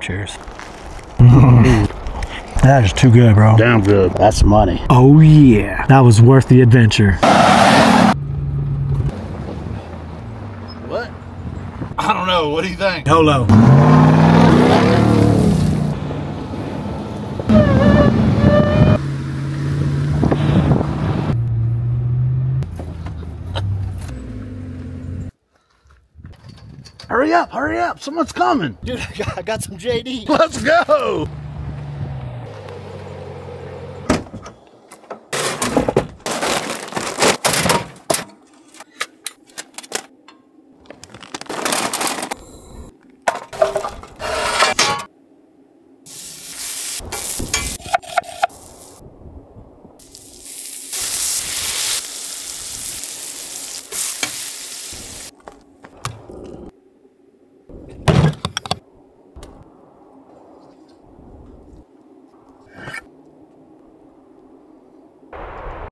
Cheers. That is too good, bro. Damn good. That's money. Oh yeah, that was worth the adventure. What? I don't know. What do you think? YOLO. Hurry up, someone's coming. Dude, I got some JD. Let's go.